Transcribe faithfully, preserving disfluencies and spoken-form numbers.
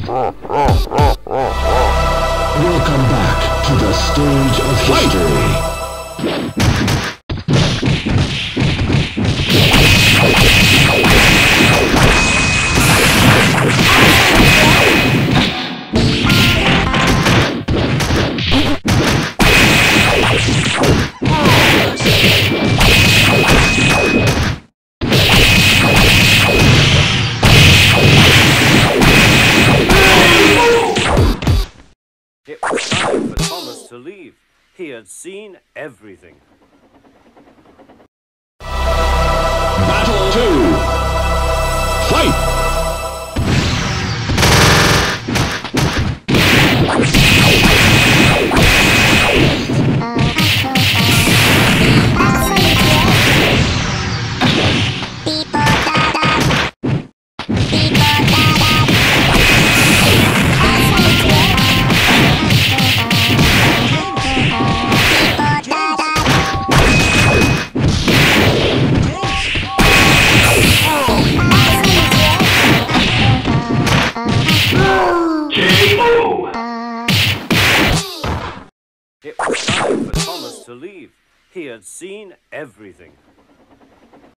Welcome back to the stage of history. It was time for Thomas to leave. He had seen everything. Battle two. Fight! It was time for Thomas to leave. He had seen everything.